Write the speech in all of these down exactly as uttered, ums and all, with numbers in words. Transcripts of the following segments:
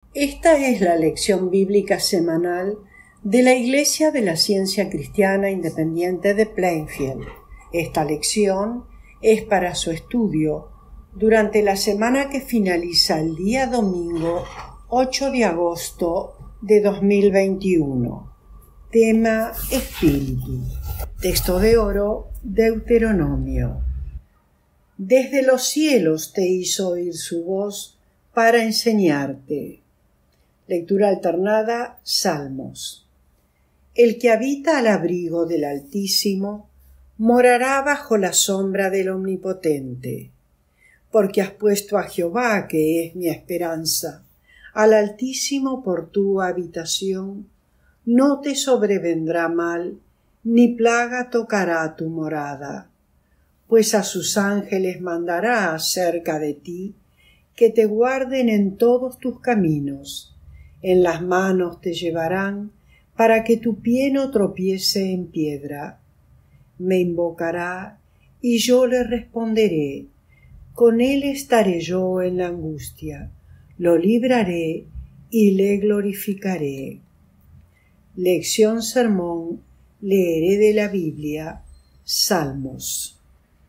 Esta es la lección bíblica semanal de la Iglesia de la Ciencia Cristiana Independiente de Plainfield. Esta lección es para su estudio durante la semana que finaliza el día domingo ocho de agosto de dos mil veintiuno. Tema Espíritu. Texto de oro, Deuteronomio. Desde los cielos te hizo oír su voz para enseñarte. Lectura alternada, Salmos. El que habita al abrigo del Altísimo morará bajo la sombra del Omnipotente. Porque has puesto a Jehová, que es mi esperanza, al Altísimo por tu habitación, no te sobrevendrá mal, ni plaga tocará tu morada. Pues a sus ángeles mandará acerca de ti, que te guarden en todos tus caminos. En las manos te llevarán, para que tu pie no tropiece en piedra. Me invocará, y yo le responderé. Con él estaré yo en la angustia. Lo libraré y le glorificaré. Lección sermón, leeré de la Biblia, Salmos.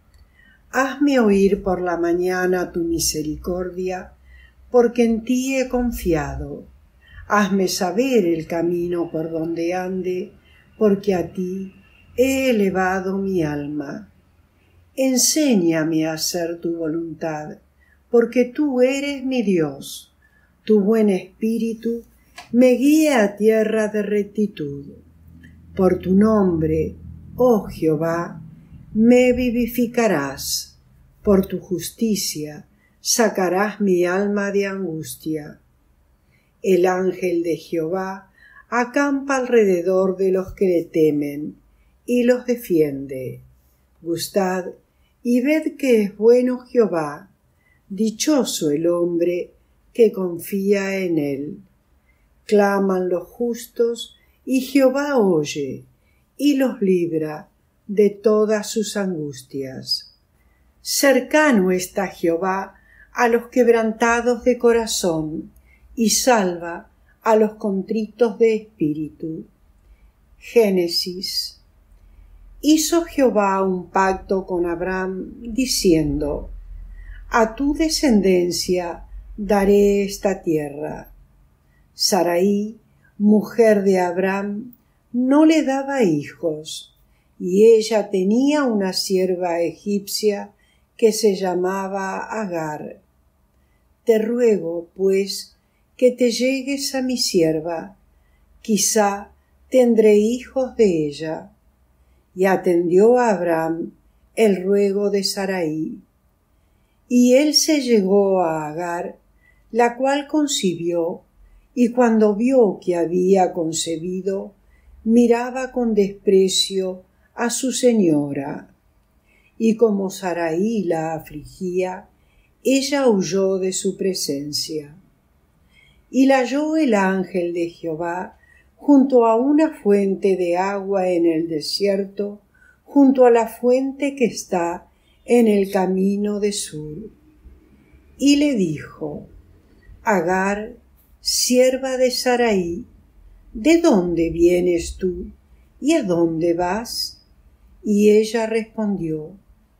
Hazme oír por la mañana tu misericordia, porque en ti he confiado. Hazme saber el camino por donde ande, porque a ti he elevado mi alma. Enséñame a hacer tu voluntad, porque tú eres mi Dios. Tu buen espíritu me guía a tierra de rectitud. Por tu nombre, oh Jehová, me vivificarás. Por tu justicia sacarás mi alma de angustia. El ángel de Jehová acampa alrededor de los que le temen y los defiende. Gustad y ved que es bueno Jehová, dichoso el hombre que confía en él. Claman los justos y Jehová oye y los libra de todas sus angustias. Cercano está Jehová a los quebrantados de corazón, y salva a los contritos de espíritu. Génesis. Hizo Jehová un pacto con Abraham, diciendo: A tu descendencia daré esta tierra. Sarai, mujer de Abraham, no le daba hijos, y ella tenía una sierva egipcia que se llamaba Agar. Te ruego, pues, que te llegues a mi sierva, quizá tendré hijos de ella. Y atendió a Abraham el ruego de Sarai. Y él se llegó a Agar, la cual concibió, y cuando vio que había concebido, miraba con desprecio a su señora. Y como Sarai la afligía, ella huyó de su presencia. Y la halló el ángel de Jehová junto a una fuente de agua en el desierto, junto a la fuente que está en el camino de Sur. Y le dijo: Agar, sierva de Sarai, ¿de dónde vienes tú y a dónde vas? Y ella respondió: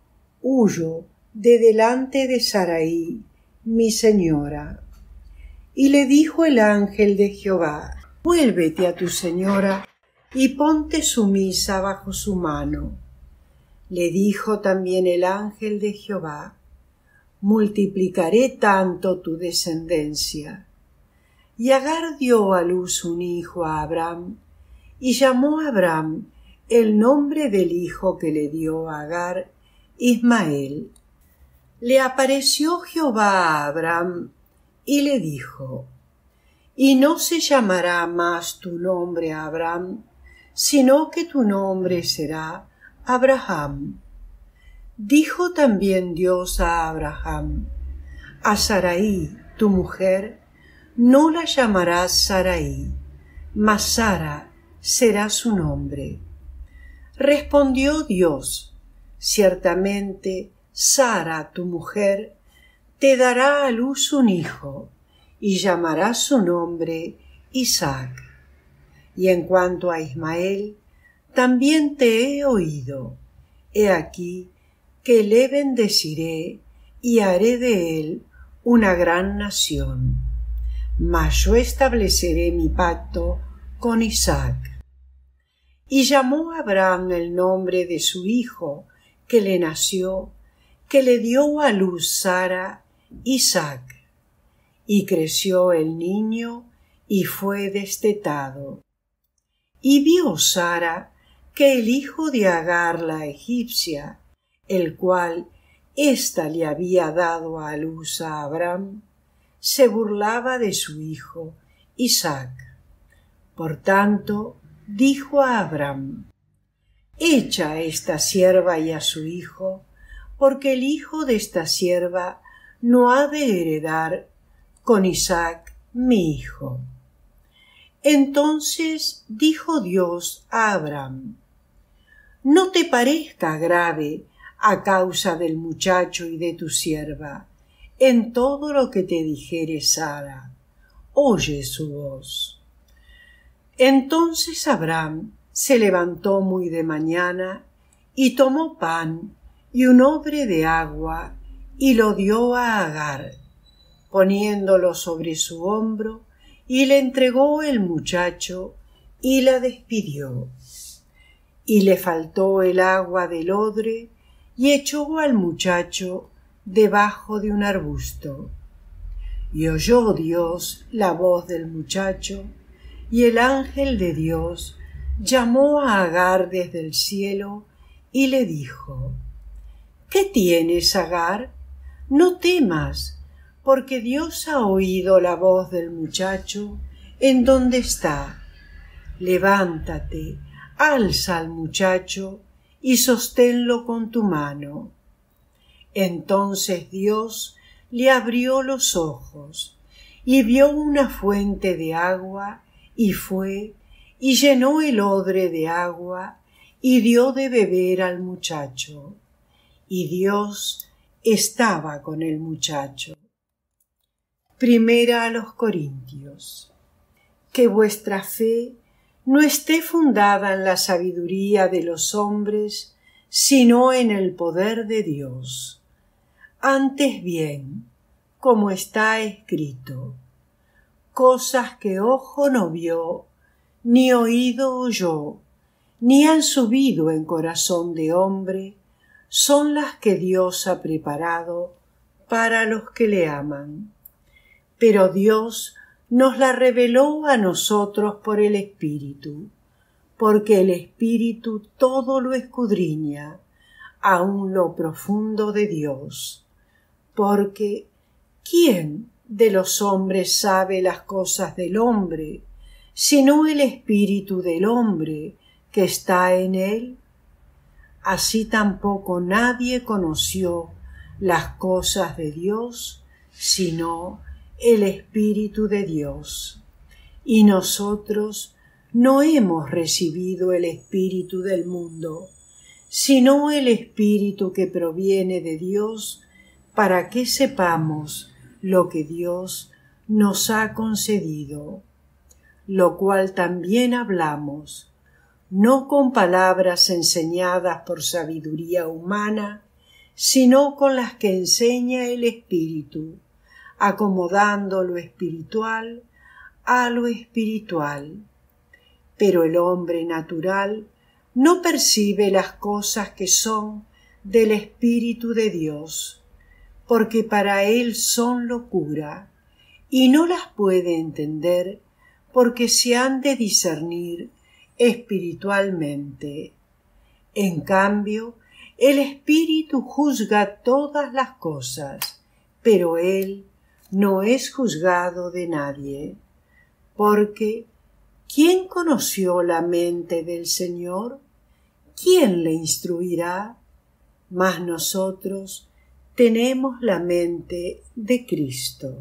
Huyo de delante de Sarai, mi señora. Y le dijo el ángel de Jehová: Vuélvete a tu señora y ponte sumisa bajo su mano. Le dijo también el ángel de Jehová: Multiplicaré tanto tu descendencia. Y Agar dio a luz un hijo a Abraham, y llamó a Abraham el nombre del hijo que le dio a Agar, Ismael. Le apareció Jehová a Abraham y le dijo: Y no se llamará más tu nombre Abraham, sino que tu nombre será Abraham. Dijo también Dios a Abraham: A Sarai, tu mujer, no la llamarás Sarai, mas Sara será su nombre. Respondió Dios: Ciertamente Sara, tu mujer, te dará a luz un hijo, y llamará su nombre Isaac. Y en cuanto a Ismael, también te he oído. He aquí que le bendeciré y haré de él una gran nación. Mas yo estableceré mi pacto con Isaac. Y llamó a Abraham el nombre de su hijo que le nació, que le dio a luz Sara, Isaac. Y creció el niño y fue destetado. Y vio Sara que el hijo de Agar la egipcia, el cual ésta le había dado a luz a Abraham, se burlaba de su hijo Isaac. Por tanto, dijo a Abraham: echa a esta sierva y a su hijo, porque el hijo de esta sierva no ha de heredar con Isaac mi hijo. Entonces dijo Dios a Abraham: no te parezca grave a causa del muchacho y de tu sierva en todo lo que te dijere Sara, oye su voz. Entonces Abraham se levantó muy de mañana y tomó pan y un odre de agua y lo dio a Agar, poniéndolo sobre su hombro, y le entregó el muchacho y la despidió. Y le faltó el agua del odre y echó al muchacho debajo de un arbusto. Y oyó Dios la voz del muchacho, y el ángel de Dios llamó a Agar desde el cielo y le dijo: ¿qué tienes, Agar? No temas, porque Dios ha oído la voz del muchacho en donde está. Levántate, alza al muchacho y sosténlo con tu mano. Entonces Dios le abrió los ojos y vio una fuente de agua, y fue y llenó el odre de agua y dio de beber al muchacho. Y Dios estaba con el muchacho. Primera a los Corintios. Que vuestra fe no esté fundada en la sabiduría de los hombres, sino en el poder de Dios. Antes bien, como está escrito: cosas que ojo no vio, ni oído oyó, ni han subido en corazón de hombre, son las que Dios ha preparado para los que le aman. Pero Dios nos la reveló a nosotros por el Espíritu, porque el Espíritu todo lo escudriña, aun lo profundo de Dios. Porque ¿quién de los hombres sabe las cosas del hombre, sino el Espíritu del hombre que está en él? Así tampoco nadie conoció las cosas de Dios, sino el Espíritu de Dios. Y nosotros no hemos recibido el Espíritu del mundo, sino el Espíritu que proviene de Dios, para que sepamos lo que Dios nos ha concedido, lo cual también hablamos, no con palabras enseñadas por sabiduría humana, sino con las que enseña el Espíritu, acomodando lo espiritual a lo espiritual. Pero el hombre natural no percibe las cosas que son del Espíritu de Dios, porque para él son locura, y no las puede entender, porque se han de discernir espiritualmente. En cambio, el Espíritu juzga todas las cosas, pero él no es juzgado de nadie, porque ¿quién conoció la mente del Señor? ¿Quién le instruirá? Mas nosotros tenemos la mente de Cristo.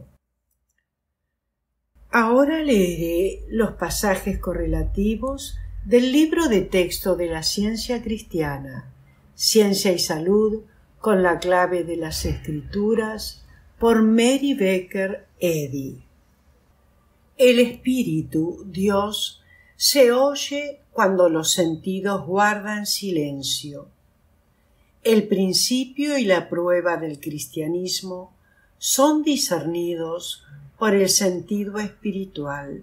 Ahora leeré los pasajes correlativos del libro de texto de la Ciencia Cristiana, Ciencia y Salud con la clave de las Escrituras, por Mary Baker Eddy. El espíritu, Dios, se oye cuando los sentidos guardan silencio. El principio y la prueba del cristianismo son discernidos por el sentido espiritual.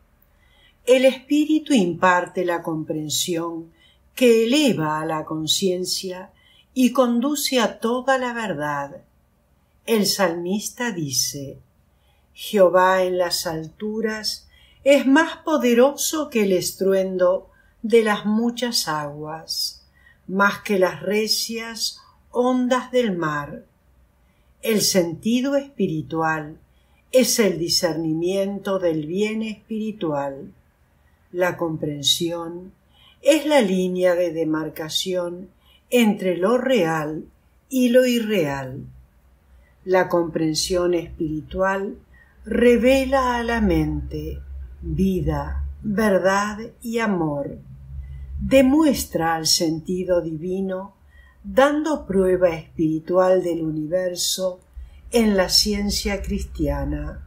El espíritu imparte la comprensión que eleva a la conciencia y conduce a toda la verdad. El salmista dice: Jehová en las alturas es más poderoso que el estruendo de las muchas aguas, más que las recias ondas del mar. El sentido espiritual es el discernimiento del bien espiritual. La comprensión es la línea de demarcación entre lo real y lo irreal. La comprensión espiritual revela a la mente vida, verdad y amor. Demuestra al sentido divino, dando prueba espiritual del universo en la ciencia cristiana.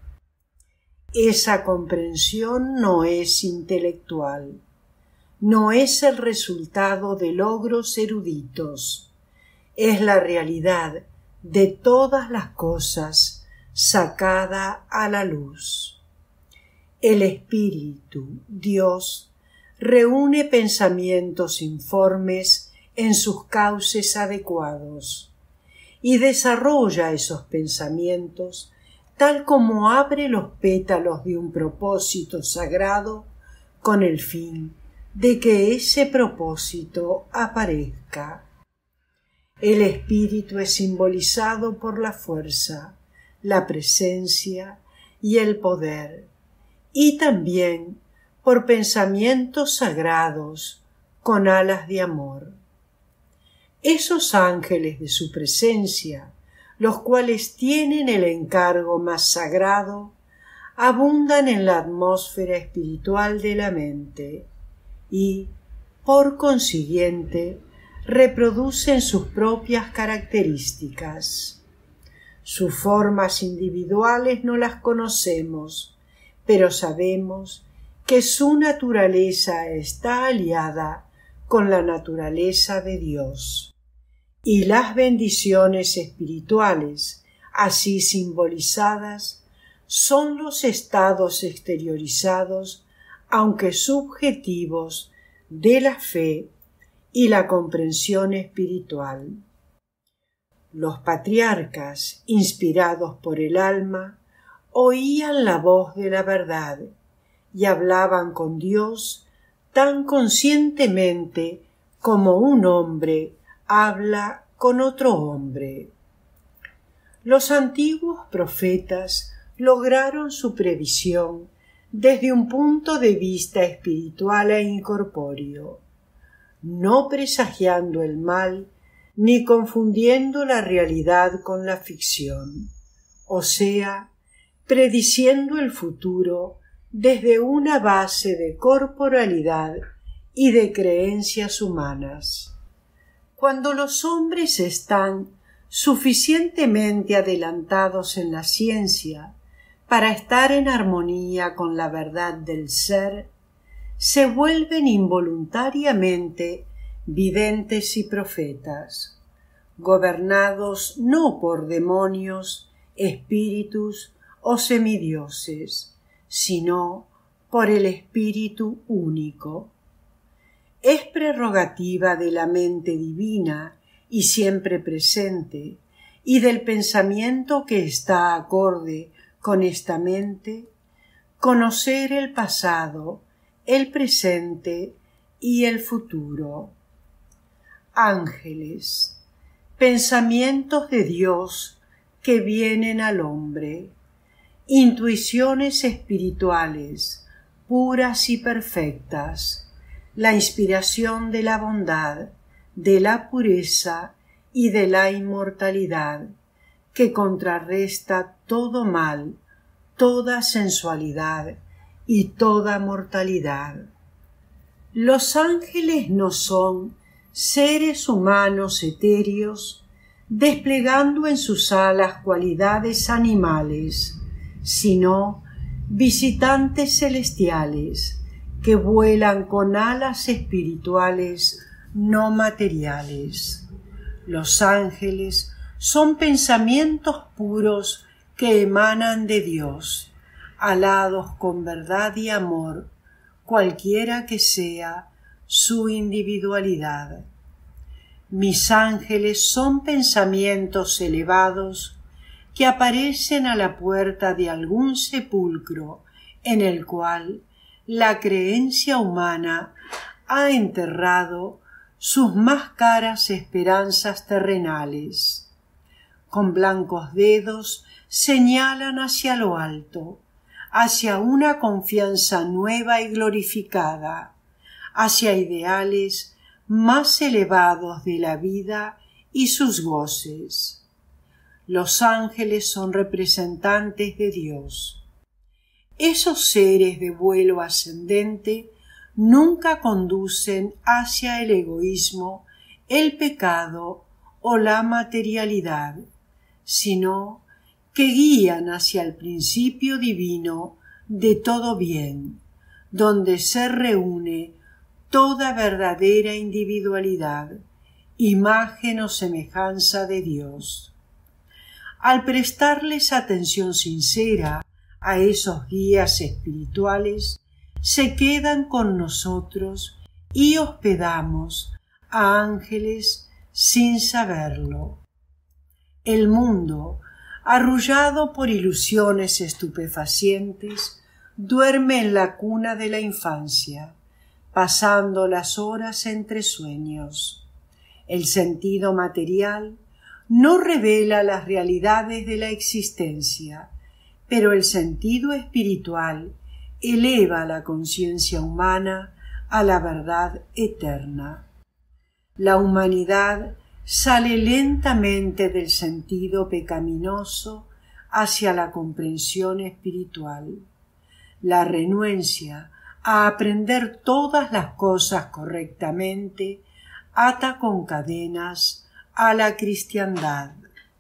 Esa comprensión no es intelectual, no es el resultado de logros eruditos, es la realidad de todas las cosas sacada a la luz. El Espíritu, Dios, reúne pensamientos informes en sus cauces adecuados y desarrolla esos pensamientos tal como abre los pétalos de un propósito sagrado con el fin de que ese propósito aparezca. El espíritu es simbolizado por la fuerza, la presencia y el poder, y también por pensamientos sagrados con alas de amor. Esos ángeles de su presencia, los cuales tienen el encargo más sagrado, abundan en la atmósfera espiritual de la mente y, por consiguiente, reproducen sus propias características. Sus formas individuales no las conocemos, pero sabemos que su naturaleza está aliada con la naturaleza de Dios. Y las bendiciones espirituales, así simbolizadas, son los estados exteriorizados, aunque subjetivos, de la fe y la comprensión espiritual. Los patriarcas, inspirados por el alma, oían la voz de la verdad y hablaban con Dios tan conscientemente como un hombre habla con otro hombre. Los antiguos profetas lograron su previsión desde un punto de vista espiritual e incorpóreo, no presagiando el mal ni confundiendo la realidad con la ficción, o sea, prediciendo el futuro desde una base de corporalidad y de creencias humanas. Cuando los hombres están suficientemente adelantados en la ciencia para estar en armonía con la verdad del ser, se vuelven involuntariamente videntes y profetas, gobernados no por demonios, espíritus o semidioses, sino por el Espíritu único. Es prerrogativa de la mente divina y siempre presente, y del pensamiento que está acorde con esta mente, conocer el pasado, el presente y el futuro. Ángeles, pensamientos de Dios que vienen al hombre, intuiciones espirituales, puras y perfectas, la inspiración de la bondad, de la pureza y de la inmortalidad, que contrarresta todo mal, toda sensualidad y toda mortalidad. Los ángeles no son seres humanos etéreos desplegando en sus alas cualidades animales, sino visitantes celestiales que vuelan con alas espirituales no materiales. Los ángeles son pensamientos puros que emanan de Dios, alados con verdad y amor, cualquiera que sea su individualidad. Mis ángeles son pensamientos elevados que aparecen a la puerta de algún sepulcro en el cual la creencia humana ha enterrado sus más caras esperanzas terrenales. Con blancos dedos señalan hacia lo alto, hacia una confianza nueva y glorificada, hacia ideales más elevados de la vida y sus goces. Los ángeles son representantes de Dios. Esos seres de vuelo ascendente nunca conducen hacia el egoísmo, el pecado o la materialidad, sino que guían hacia el principio divino de todo bien, donde se reúne toda verdadera individualidad, imagen o semejanza de Dios. Al prestarles atención sincera a esos guías espirituales, se quedan con nosotros y hospedamos a ángeles sin saberlo. El mundo, arrullado por ilusiones estupefacientes, duerme en la cuna de la infancia, pasando las horas entre sueños. El sentido material no revela las realidades de la existencia, pero el sentido espiritual eleva la conciencia humana a la verdad eterna. La humanidad sale lentamente del sentido pecaminoso hacia la comprensión espiritual. La renuencia a aprender todas las cosas correctamente ata con cadenas a la cristiandad.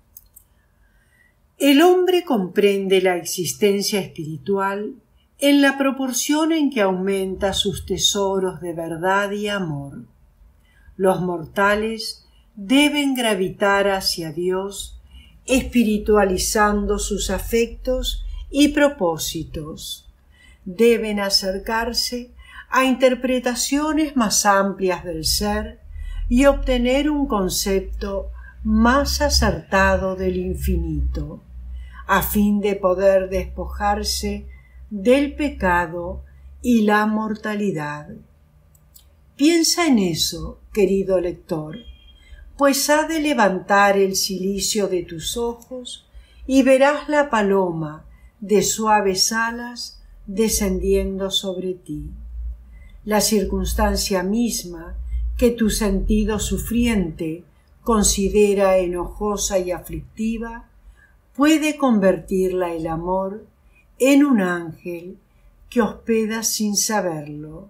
El hombre comprende la existencia espiritual en la proporción en que aumenta sus tesoros de verdad y amor. Los mortales deben gravitar hacia Dios, espiritualizando sus afectos y propósitos. Deben acercarse a interpretaciones más amplias del ser y obtener un concepto más acertado del infinito, a fin de poder despojarse del pecado y la mortalidad. Piensa en eso, querido lector, pues ha de levantar el cilicio de tus ojos y verás la paloma de suaves alas descendiendo sobre ti. La circunstancia misma que tu sentido sufriente considera enojosa y aflictiva puede convertirla el amor en un ángel que hospeda sin saberlo.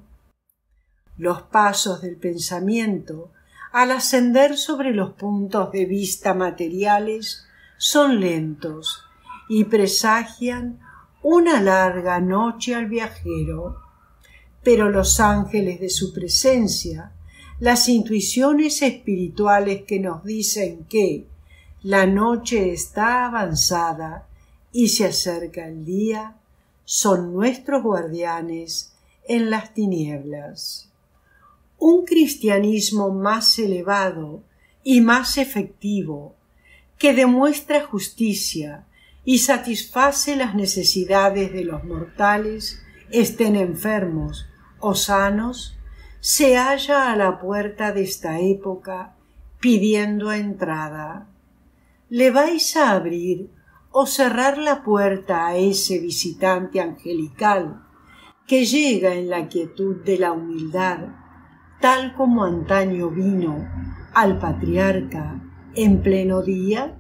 Los pasos del pensamiento al ascender sobre los puntos de vista materiales son lentos y presagian una larga noche al viajero, pero los ángeles de su presencia, las intuiciones espirituales que nos dicen que la noche está avanzada y se acerca el día, son nuestros guardianes en las tinieblas. Un cristianismo más elevado y más efectivo, que demuestra justicia y satisface las necesidades de los mortales, estén enfermos o sanos, se halla a la puerta de esta época pidiendo entrada. ¿Le vais a abrir o cerrar la puerta a ese visitante angelical que llega en la quietud de la humildad, tal como antaño vino al patriarca en pleno día?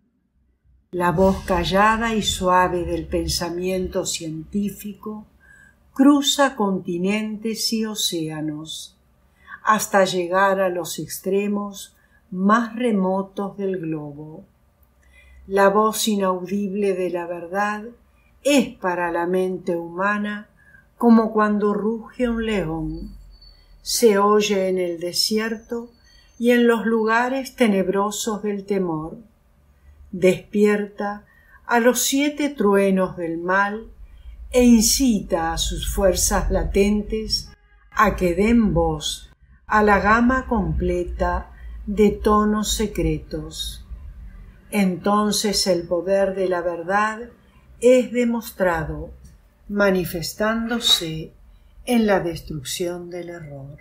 La voz callada y suave del pensamiento científico cruza continentes y océanos hasta llegar a los extremos más remotos del globo. La voz inaudible de la verdad es para la mente humana como cuando ruge un león. Se oye en el desierto y en los lugares tenebrosos del temor. Despierta a los siete truenos del mal e incita a sus fuerzas latentes a que den voz a la gama completa de tonos secretos. Entonces el poder de la verdad es demostrado, manifestándose en la destrucción del error.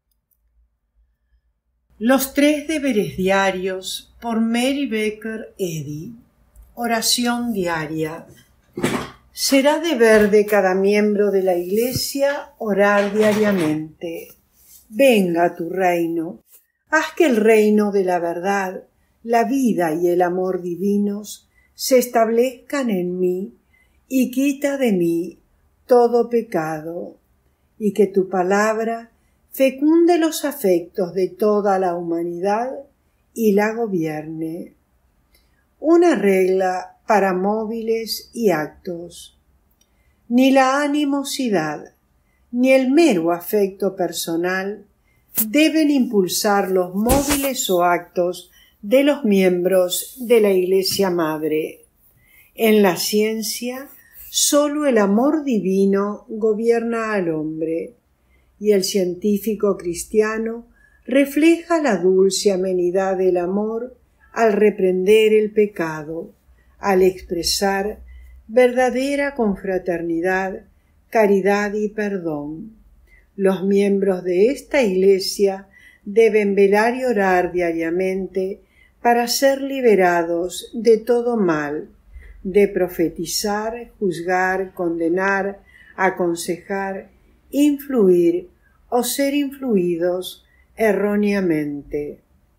Los tres deberes diarios por Mary Baker Eddy. Oración diaria. Será deber de cada miembro de la Iglesia orar diariamente. Venga tu reino. Haz que el reino de la verdad, la vida y el amor divinos se establezcan en mí y quita de mí todo pecado, y que tu palabra fecunde los afectos de toda la humanidad y la gobierne. Una regla para móviles y actos. Ni la animosidad ni el mero afecto personal deben impulsar los móviles o actos de los miembros de la Iglesia Madre. En la ciencia, sólo el amor divino gobierna al hombre, y el científico cristiano refleja la dulce amenidad del amor al reprender el pecado, al expresar verdadera confraternidad, caridad y perdón. Los miembros de esta Iglesia deben velar y orar diariamente para ser liberados de todo mal, de profetizar, juzgar, condenar, aconsejar, influir o ser influidos erróneamente.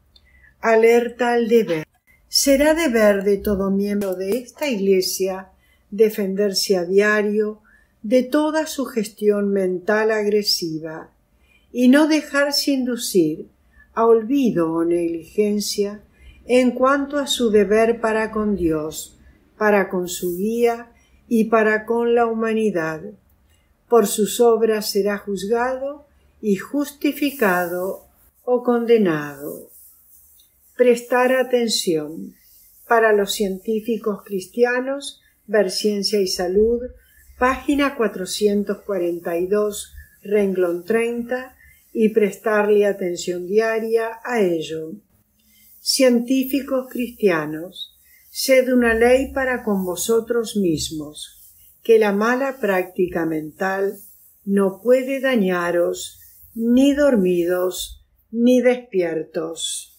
Alerta al deber. Será deber de todo miembro de esta Iglesia defenderse a diario de toda sugestión mental agresiva y no dejarse inducir a olvido o negligencia en cuanto a su deber para con Dios, para con su guía y para con la humanidad. Por sus obras será juzgado y justificado o condenado. Prestar atención. Para los científicos cristianos, ver Ciencia y Salud, página cuatrocientos cuarenta y dos, renglón treinta, y prestarle atención diaria a ello. Científicos cristianos, sed una ley para con vosotros mismos, que la mala práctica mental no puede dañaros ni dormidos ni despiertos.